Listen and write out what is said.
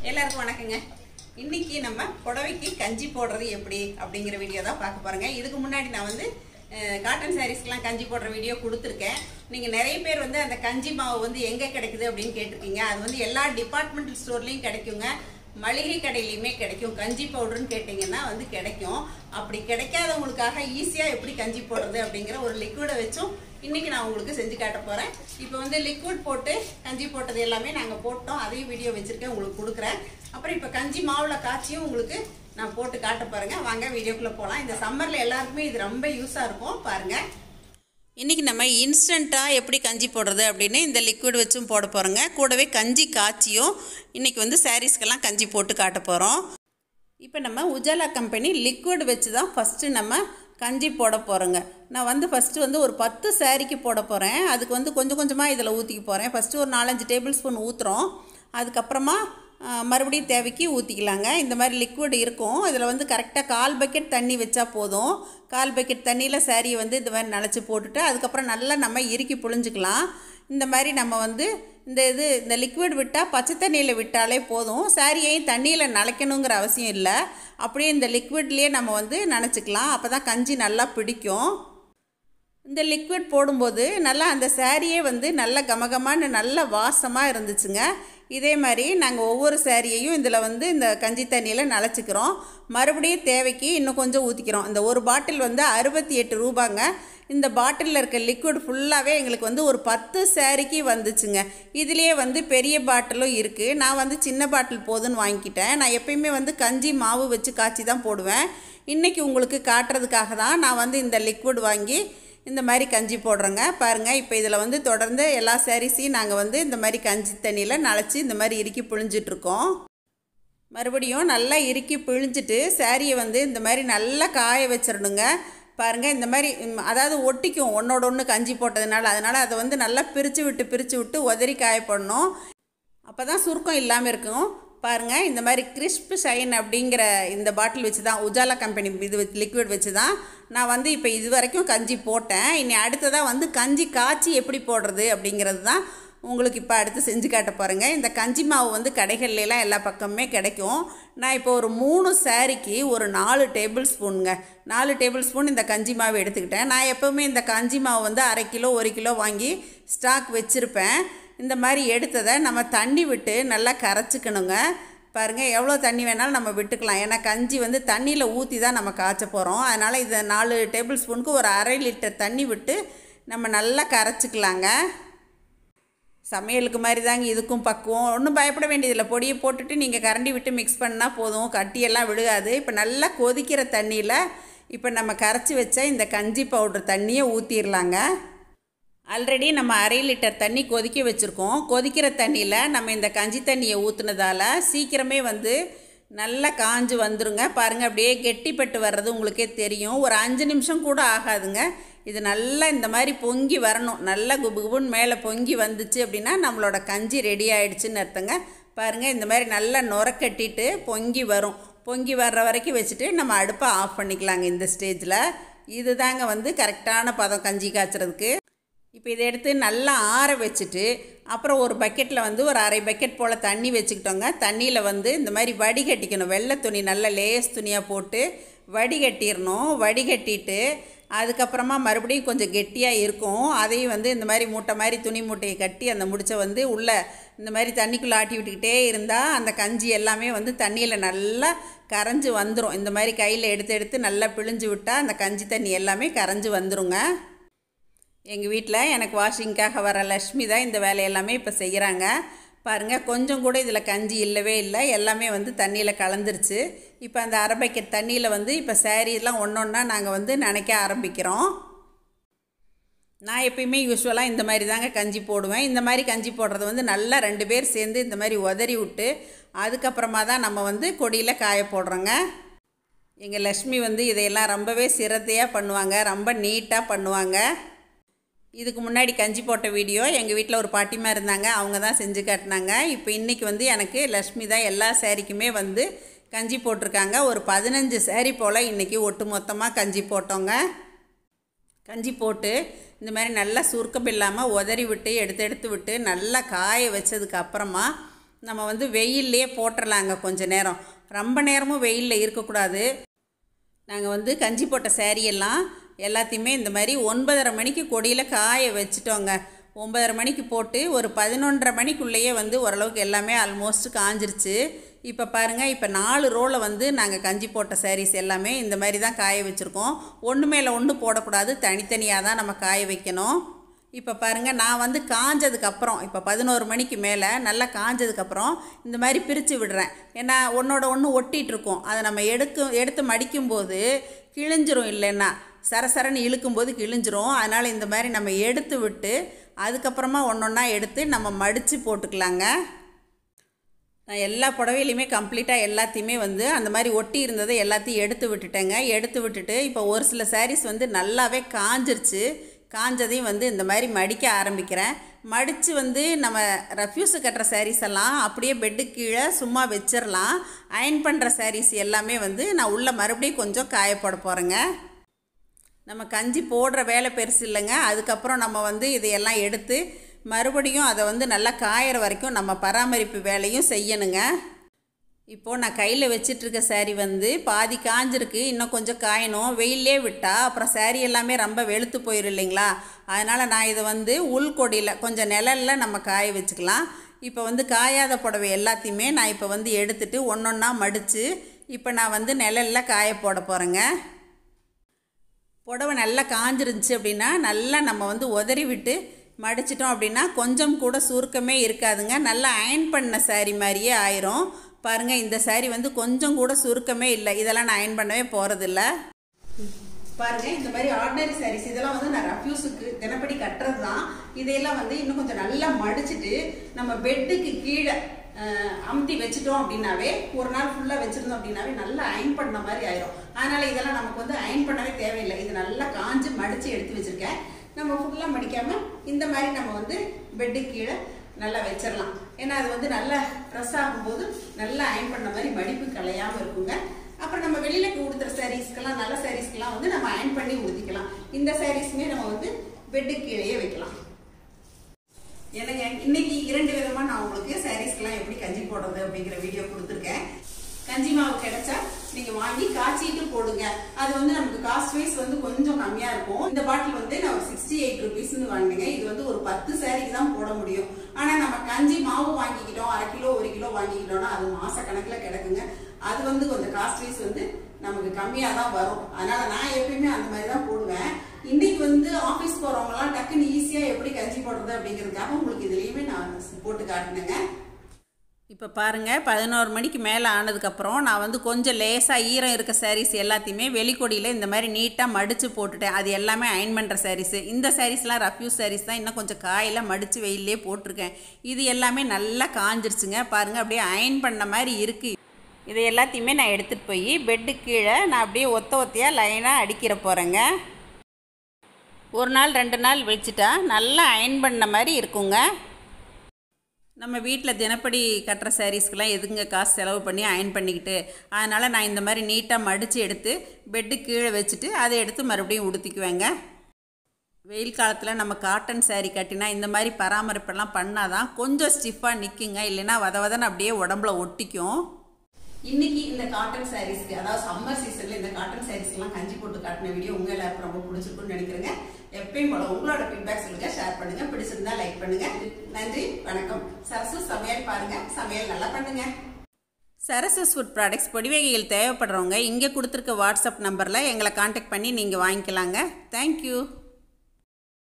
எல்லாருக்கும் வணக்கங்க. இன்னைக்கு நம்ம புடவைக்கு கஞ்சி போடுறது எப்படி அப்படிங்கிற வீடியோ தான் பார்க்க போறோங்க. இதுக்கு முன்னாடி நான் வந்து காட்டன் சாரீஸ்க்குலாம் கஞ்சி போடுற வீடியோ கொடுத்துருக்கேன். நீங்கள் நிறைய பேர் வந்து அந்த கஞ்சி மாவு வந்து எங்கே கிடைக்குது அப்படின்னு கேட்டிருக்கீங்க. அது வந்து எல்லா டிபார்ட்மெண்டல் ஸ்டோர்லேயும் கிடைக்குங்க, மளிகை கடையிலையுமே கிடைக்கும். கஞ்சி பவுடர்னு கேட்டிங்கன்னா வந்து கிடைக்கும். அப்படி கிடைக்காதவங்களுக்காக ஈஸியாக எப்படி கஞ்சி போடுறது அப்படிங்கிற ஒரு லிக்விடை வச்சும் இன்னைக்கு நான் உங்களுக்கு செஞ்சு காட்ட போகிறேன். இப்போ வந்து லிக்விட் போட்டு கஞ்சி போட்டது எல்லாமே நாங்கள் போட்டோம், அதையும் வீடியோ வச்சுருக்கேன், உங்களுக்கு கொடுக்குறேன். அப்புறம் இப்போ கஞ்சி மாவில் காய்ச்சியும் உங்களுக்கு நான் போட்டு காட்ட பாருங்க. வாங்க வீடியோக்குள்ளே போகலாம். இந்த சம்மரில் எல்லாருக்குமே இது ரொம்ப யூஸாக இருக்கும் பாருங்கள். இன்றைக்கி நம்ம இன்ஸ்டண்ட்டாக எப்படி கஞ்சி போடுறது அப்படின்னு இந்த லிக்விட் வச்சும் போட போகிறோங்க. கூடவே கஞ்சி காய்ச்சியும் இன்றைக்கி வந்து சாரீஸ்க்கெல்லாம் கஞ்சி போட்டு காட்ட போகிறோம். இப்போ நம்ம உஜாலா கம்பெனி லிக்விட் வச்சு தான் ஃபஸ்ட்டு நம்ம கஞ்சி போட போகிறோங்க. நான் வந்து ஃபஸ்ட்டு வந்து ஒரு 10 சாரிக்கு போட போகிறேன். அதுக்கு வந்து கொஞ்சம் கொஞ்சமாக இதில் ஊற்றிக்க போகிறேன். ஃபஸ்ட்டு ஒரு 4-5 டேபிள் ஸ்பூன் ஊற்றுறோம். அதுக்கப்புறமா மறுபடியும் தேவைக்கு ஊற்றிக்கலாங்க. இந்த மாதிரி லிக்விட் இருக்கும். இதில் வந்து கரெக்டாக 1/4 பக்கெட் தண்ணி வச்சா போதும். 1/4 பக்கெட் தண்ணியில் சாரியை வந்து இந்த மாதிரி நனைச்சி போட்டுட்டு அதுக்கப்புறம் நல்லா நம்ம இறுக்கி புழிஞ்சிக்கலாம். இந்த மாதிரி நம்ம வந்து இந்த லிக்விட் விட்டால் பச்சை தண்ணியில் விட்டாலே போதும். சாரியையும் தண்ணியில் நனைக்கணுங்கிற அவசியம் இல்லை. அப்படியே இந்த லிக்விட்லேயே நம்ம வந்து நனைச்சிக்கலாம். அப்போ தான் கஞ்சி நல்லா பிடிக்கும். இந்த லிக்விட் போடும்போது நல்லா அந்த சாரியே வந்து நல்ல கமகமான நல்ல வாசமாக இருந்துச்சுங்க. இதே மாதிரி நாங்கள் ஒவ்வொரு சாரியையும் இதில் வந்து இந்த கஞ்சி தண்ணியில் நனைச்சிக்கிறோம். மறுபடியும் தேவைக்கு இன்னும் கொஞ்சம் ஊற்றிக்கிறோம். இந்த ஒரு பாட்டில் வந்து 68 ரூபாங்க. இந்த பாட்டிலில் இருக்க லிக்விட் ஃபுல்லாகவே எங்களுக்கு வந்து ஒரு 10 சாரிக்கு வந்துச்சுங்க. இதுலேயே வந்து பெரிய பாட்டிலும் இருக்குது. நான் வந்து சின்ன பாட்டில் போதுன்னு வாங்கிக்கிட்டேன். நான் எப்பயுமே வந்து கஞ்சி மாவு வச்சு காய்ச்சி தான் போடுவேன். இன்றைக்கி உங்களுக்கு காட்டுறதுக்காக தான் நான் வந்து இந்த லிக்விட் வாங்கி இந்த மாதிரி கஞ்சி போடுறோங்க. பாருங்கள், இப்போ இதில் வந்து தொடர்ந்து எல்லா சாரீஸையும் நாங்கள் வந்து இந்த மாதிரி கஞ்சி தண்ணியில் நனைச்சி இந்த மாதிரி இறுக்கி பிழிஞ்சிட்ருக்கோம். மறுபடியும் நல்லா இறுக்கி பிழிஞ்சிட்டு சாரியை வந்து இந்த மாதிரி நல்லா காய வச்சிடணுங்க. பாருங்கள், இந்த மாதிரி அதாவது ஒட்டிக்கும் ஒன்றோட ஒன்று கஞ்சி போட்டதுனால. அதனால் அதை வந்து நல்லா பிரித்து விட்டு உதறி காயப்படணும். அப்போ தான் சுருக்கம் இல்லாமல் இருக்கும். பாருங்கள், இந்த மாதிரி கிறிஸ்ப் ஷைன் அப்படிங்கிற இந்த பாட்டில் வச்சு தான், உஜாலா கம்பெனி இது லிக்விட் வச்சு தான் நான் வந்து இப்போ இது வரைக்கும் கஞ்சி போட்டேன். இனி அடுத்ததாக வந்து கஞ்சி காய்ச்சி எப்படி போடுறது அப்படிங்கிறது தான் உங்களுக்கு இப்போ அடுத்து செஞ்சு காட்ட போகிறேங்க. இந்த கஞ்சி மாவு வந்து கடைகள்லாம் எல்லா பக்கமுமே கிடைக்கும். நான் இப்போ ஒரு 3 சாரிக்கு ஒரு 4 டேபிள் ஸ்பூனுங்க, 4 டேபிள் ஸ்பூன் இந்த கஞ்சி மாவு எடுத்துக்கிட்டேன். நான் எப்போவுமே இந்த கஞ்சி மாவு வந்து 1/2 கிலோ 1 கிலோ வாங்கி ஸ்டாக் வச்சுருப்பேன். இந்த மாதிரி எடுத்ததை நம்ம தண்ணி விட்டு நல்லா கரைச்சிக்கணுங்க. பாருங்கள், எவ்வளோ தண்ணி வேணாலும் நம்ம விட்டுக்கலாம். ஏன்னா கஞ்சி வந்து தண்ணியில் ஊற்றி தான் நம்ம காய்ச்ச போகிறோம். அதனால் இதை 4 டேபிள் ஸ்பூனுக்கு ஒரு 1/2 லிட்டர் தண்ணி விட்டு நம்ம நல்லா கரைச்சிக்கலாங்க. சமையலுக்கு மாதிரி தாங்க இதுக்கும் பக்குவம். ஒன்றும் பயப்பட வேண்டியதில்லை. பொடியை போட்டுட்டு நீங்கள் கரண்டி விட்டு மிக்ஸ் பண்ணால் போதும், கட்டியெல்லாம் விழுகாது. இப்போ நல்லா கொதிக்கிற தண்ணியில் இப்போ நம்ம கரைச்சி வச்ச இந்த கஞ்சி பவுடர் தண்ணியை ஊற்றிடலாங்க. ஆல்ரெடி நம்ம 1/2 லிட்டர் தண்ணி கொதிக்க வச்சுருக்கோம். கொதிக்கிற தண்ணியில் நம்ம இந்த கஞ்சி தண்ணியை ஊற்றுனதால் சீக்கிரமே வந்து நல்லா காஞ்சு வந்துருங்க. பாருங்கள், அப்படியே கெட்டிப்பட்டு வர்றது உங்களுக்கே தெரியும். ஒரு 5 நிமிஷம் கூட ஆகாதுங்க. இது நல்லா இந்த மாதிரி பொங்கி வரணும். நல்லா குபுகுபுன்னு மேலே பொங்கி வந்துச்சு அப்படின்னா நம்மளோட கஞ்சி ரெடி ஆகிடுச்சின்னு அர்த்தங்க. பாருங்கள், இந்த மாதிரி நல்லா நுரக்கட்டிட்டு பொங்கி வரும். பொங்கி வர்ற வரைக்கும் வச்சுட்டு நம்ம அடுப்பை ஆஃப் பண்ணிக்கலாங்க. இந்த ஸ்டேஜில் இது தாங்க வந்து கரெக்டான பதம் கஞ்சி காய்ச்சறதுக்கு. இப்போ இதை எடுத்து நல்லா ஆற வச்சுட்டு அப்புறம் ஒரு பக்கெட்டில் வந்து ஒரு 1/2 பக்கெட் போல் தண்ணி வச்சுக்கிட்டோங்க. தண்ணியில் வந்து இந்த மாதிரி வடிகட்டிக்கணும். வெள்ளை துணி நல்ல லேஸ் துணியாக போட்டு வடிகட்டிடணும். வடிகட்டிட்டு அதுக்கப்புறமா மறுபடியும் கொஞ்சம் கெட்டியாக இருக்கும். அதையும் வந்து இந்த மாதிரி மூட்டை மாதிரி துணி மூட்டையை கட்டி அந்த முடிச்சை வந்து உள்ளே இந்த மாதிரி தண்ணிக்குள்ளே ஆட்டி விட்டுக்கிட்டே இருந்தால் அந்த கஞ்சி எல்லாமே வந்து தண்ணியில் நல்லா கரைஞ்சி வந்துடும். இந்த மாதிரி கையில் எடுத்து நல்லா பிழிஞ்சு விட்டால் அந்த கஞ்சி தண்ணி எல்லாமே கரைஞ்சி வந்துடுங்க. எங்கள் வீட்டில் எனக்கு வாஷிங்காக வர லக்ஷ்மி தான் இந்த வேலையெல்லாமே இப்போ செய்கிறாங்க. பாருங்கள், கொஞ்சம் கூட இதில் கஞ்சி இல்லவே இல்லை. எல்லாமே வந்து தண்ணியில் கலந்துருச்சு. இப்போ அந்த 1/2 பக்கெட் தண்ணியில் வந்து இப்போ சாரீலாம் ஒன்றா நாங்கள் வந்து நனைக்க ஆரம்பிக்கிறோம். நான் எப்பயுமே யூஸ்வலாக இந்த மாதிரி தாங்க கஞ்சி போடுவேன். இந்த மாதிரி கஞ்சி போடுறது வந்து நல்லா 2 பேர் சேர்ந்து இந்த மாதிரி உதறி விட்டு அதுக்கப்புறமா தான் நம்ம வந்து கொடியில் காய போடுறோங்க. எங்கள் லக்ஷ்மி வந்து இதையெல்லாம் ரொம்பவே சிரத்தையாக பண்ணுவாங்க, ரொம்ப நீட்டாக பண்ணுவாங்க. இதுக்கு முன்னாடி கஞ்சி போட்ட வீடியோ எங்கள் வீட்டில் ஒரு பாட்டிமா இருந்தாங்க, அவங்க தான் செஞ்சு காட்டினாங்க. இப்போ இன்றைக்கி வந்து எனக்கு லக்ஷ்மி தான் எல்லா சாரிக்குமே வந்து கஞ்சி போட்டிருக்காங்க. ஒரு 15 சாரி போல் இன்றைக்கி ஒட்டு மொத்தமாக கஞ்சி போட்டோங்க. கஞ்சி போட்டு இந்த மாதிரி நல்லா சுருக்கம் இல்லாமல் உதறி விட்டு எடுத்து விட்டு நல்லா காய வச்சதுக்கு அப்புறமா நம்ம வந்து வெயில்லையே போட்டுடலாங்க. கொஞ்சம் நேரம், ரொம்ப நேரமும் வெயிலில் இருக்கக்கூடாது. நாங்கள் வந்து கஞ்சி போட்ட சேரீயெல்லாம் எல்லாத்தையுமே இந்த மாதிரி 9:30 மணிக்கு கொடியில் காய வச்சுட்டோங்க. 9:30 மணிக்கு போட்டு ஒரு 11:30 மணிக்குள்ளேயே வந்து ஓரளவுக்கு எல்லாமே ஆல்மோஸ்ட் காஞ்சிருச்சு. இப்போ பாருங்கள், இப்போ 4 ரோவில் வந்து நாங்கள் கஞ்சி போட்ட சாரீஸ் எல்லாமே இந்த மாதிரி தான் காய வச்சுருக்கோம். ஒன்று மேலே ஒன்று போடக்கூடாது, தனித்தனியாக தான் நம்ம காய வைக்கணும். இப்போ பாருங்கள், நான் வந்து காஞ்சதுக்கப்புறம் இப்போ 11 மணிக்கு மேலே நல்லா காஞ்சதுக்கப்புறம் இந்த மாதிரி பிரித்து விடுறேன். ஏன்னா ஒன்றோட ஒன்று ஒட்டிகிட்ருக்கோம். அதை நம்ம எடுத்து மடிக்கும்போது கிழிஞ்சிரும், இல்லைன்னா சரசரன்னு இழுக்கும்போது கிழிஞ்சிரும். அதனால் இந்த மாதிரி நம்ம எடுத்து விட்டு அதுக்கப்புறமா ஒன்றொன்னா எடுத்து நம்ம மடித்து போட்டுக்கலாங்க. நான் எல்லா புடவையிலையுமே கம்ப்ளீட்டாக எல்லாத்தையுமே வந்து அந்த மாதிரி ஒட்டி இருந்ததை எல்லாத்தையும் எடுத்து விட்டுட்டேங்க. எடுத்து விட்டுட்டு இப்போ ஒரு சில சாரீஸ் வந்து நல்லாவே காஞ்சிருச்சு. காஞ்சதையும் வந்து இந்த மாதிரி மடிக்க ஆரம்பிக்கிறேன். மடித்து வந்து நம்ம ரஃப்யூஸு கட்டுற சாரீஸ் எல்லாம் அப்படியே பெட்டு கீழே சும்மா வச்சிடலாம். அயன் பண்ணுற சாரீஸ் எல்லாமே வந்து நான் உள்ளே மறுபடியும் கொஞ்சம் காய போட போகிறேங்க. நம்ம கஞ்சி போடுற வேலை பெருசு இல்லைங்க. அதுக்கப்புறம் நம்ம வந்து இதையெல்லாம் எடுத்து மறுபடியும் அதை வந்து நல்லா காயிற வரைக்கும் நம்ம பராமரிப்பு வேலையும் செய்யணுங்க. இப்போது நான் கையில் வச்சிட்ருக்க சாரீ வந்து பாதி காஞ்சிருக்கு, இன்னும் கொஞ்சம் காயணும். வெயிலே விட்டால் அப்புறம் சாரீ எல்லாமே ரொம்ப வெளுத்து போயிடும் இல்லைங்களா. அதனால் நான் இதை வந்து உள்கொடியில் கொஞ்சம் நிழலில் நம்ம காய வச்சுக்கலாம். இப்போ வந்து காயாத புடவை எல்லாத்தையுமே நான் இப்போ வந்து எடுத்துகிட்டு ஒன்றொன்னா மடித்து இப்போ நான் வந்து நிழலில் காய போட போகிறேங்க. புடவை நல்லா காஞ்சிருந்துச்சு அப்படின்னா நல்லா நம்ம வந்து உதறி விட்டு மடிச்சிட்டோம் அப்படின்னா கொஞ்சம் கூட சுருக்கமே இருக்காதுங்க. நல்லா அயன் பண்ண சாரீ மாதிரியே ஆயிரும். பாருங்கள், இந்த சாரீ வந்து கொஞ்சம் கூட சுருக்கமே இல்லை. இதெல்லாம் நான் அயன் பண்ணவே போகிறதில்ல. பாருங்கள், இந்த மாதிரி ஆர்டினரி சாரீஸ் இதெல்லாம் வந்து நான் ரஃப்யூஸுக்கு தினப்படி கட்டுறது தான். இதையெல்லாம் வந்து இன்னும் கொஞ்சம் நல்லா மடிச்சுட்டு நம்ம பெட்டுக்கு கீழே அமுத்தி வச்சுட்டோம் அப்படின்னாவே, ஒரு நாள் ஃபுல்லாக வச்சுருந்தோம் அப்படின்னாவே நல்லா அயன் பண்ண மாதிரி ஆயிரும். அதனால் இதெல்லாம் நமக்கு வந்து அயன் பண்ணவே தேவையில்லை. இது நல்லா காஞ்சு மடித்து எடுத்து வச்சுருக்கேன். நம்ம ஃபுல்லாக மடிக்காமல் இந்த மாதிரி நம்ம வந்து பெட்டு கீழே நல்லா வச்சிடலாம். ஏன்னா அது வந்து நல்லா ப்ரெஸ் ஆகும்போது நல்லா அயன் பண்ண மாதிரி மடிப்பு கலையாமல் இருக்குங்க. அப்புறம் நம்ம வெளியில் உடுத்துற சாரீஸ்க்கெல்லாம், நல்ல சாரீஸ்க்கெல்லாம் வந்து நம்ம அயன் பண்ணி ஊற்றிக்கலாம். இந்த சாரீஸுமே நம்ம வந்து பெட்டு கீழேயே வைக்கலாம். எனக்கு இன்னைக்கு 2 விதமாக நான் உங்களுக்கு சாரீஸ்க்கெல்லாம் எப்படி கஞ்சி போடுறது அப்படிங்கிற வீடியோ கொடுத்துருக்கேன். கஞ்சி மாவு கிடைச்சா நீங்கள் வாங்கி காய்ச்சிட்டு போடுங்க. அது வந்து நமக்கு காஸ்ட் வைஸ் வந்து கொஞ்சம் கம்மியாக இருக்கும். இந்த பாட்டில் வந்து நான் 68 ருபீஸ்ன்னு வாங்கினேங்க. இது வந்து ஒரு 10 சாரீக்கு தான் போட முடியும். ஆனால் நம்ம கஞ்சி மாவு வாங்கிக்கிட்டோம், 1/2 கிலோ 1 கிலோ வாங்கிக்கிட்டோம்னா அது மாசக்கணக்கில் கிடக்குங்க. அது வந்து கொஞ்சம் காஸ்ட் வைஸ் வந்து நமக்கு கம்மியாக தான் வரும். அதனால் நான் எப்பயுமே அந்த மாதிரி தான் போடுவேன். இன்னைக்கு வந்து ஆஃபீஸ் போகிறவங்களாம் டக்குன்னு ஈஸியாக எப்படி கஞ்சி போடுறது அப்படிங்கிறதுக்காக உங்களுக்கு இதுலேயுமே நான் போட்டு காட்டினேங்க. இப்போ பாருங்கள், 11 மணிக்கு மேலே ஆனதுக்கப்புறம் நான் வந்து கொஞ்சம் லேசாக ஈரம் இருக்க சாரீஸ் எல்லாத்தையுமே வெளிக்கொடியில் இந்த மாதிரி நீட்டாக மடித்து போட்டுட்டேன். அது எல்லாமே அயன் பண்ணுற சாரீஸு. இந்த சாரீஸ்லாம் ரஃப்யூஸ் சாரீஸ் தான், இன்னும் கொஞ்சம் காயில் மடித்து வெயிலே போட்டிருக்கேன். இது எல்லாமே நல்லா காஞ்சிருச்சுங்க. பாருங்கள், அப்படியே அயன் பண்ண மாதிரி இருக்குது. இதை எல்லாத்தையுமே நான் எடுத்துகிட்டு போய் பெட்டு கீழே நான் அப்படியே ஒத்தையாக லைனாக அடிக்கிற போகிறேங்க. ஒரு நாள் 2 நாள் வச்சுட்டா நல்லா அயன் பண்ண மாதிரி இருக்குங்க. நம்ம வீட்டில் தினப்படி கட்டுற சாரீஸ்க்கெலாம் எதுங்க காசு செலவு பண்ணி அயன் பண்ணிக்கிட்டு. அதனால் நான் இந்த மாதிரி நீட்டாக மடித்து எடுத்து பெட்டு கீழே வச்சுட்டு அதை எடுத்து மறுபடியும் உடுத்திக்குவேங்க. வெயில் காலத்தில் நம்ம காட்டன் சாரீ கட்டினா இந்த மாதிரி பராமரிப்பெல்லாம் பண்ணால் தான் கொஞ்சம் ஸ்டிஃபாக நிற்குங்க. இல்லைன்னா வதவதன்னு அப்படியே உடம்புல ஒட்டிக்கும். இன்னைக்கு இந்த காட்டன் சாரீஸ்க்கு, அதாவது சம்மர் சீசன்ல இந்த காட்டன் சாரீஸ்க்கெல்லாம் கஞ்சி போட்டு காட்டின வீடியோ உங்க எல்லாருக்கும் ரொம்ப பிடிச்சிருக்குன்னு நினைக்கிறேங்க. எப்பயும் போல உங்களோட ஃபீட்பேக் சொல்லுங்க, ஷேர் பண்ணுங்க, பிடிச்சிருந்தா லைக் பண்ணுங்க. நன்றி, வணக்கம். சரசு சமையல் பாருங்க, சமையல் நல்லா பண்ணுங்க. சரசஸ் ஃபுட் ப்ராடக்ட்ஸ் பொடி வகைகள் தேவைப்படுறவங்க இங்கே கொடுத்துருக்க வாட்ஸ்அப் நம்பரில் எங்களை கான்டாக்ட் பண்ணி நீங்கள் வாங்கிக்கலாங்க. தேங்க்யூ.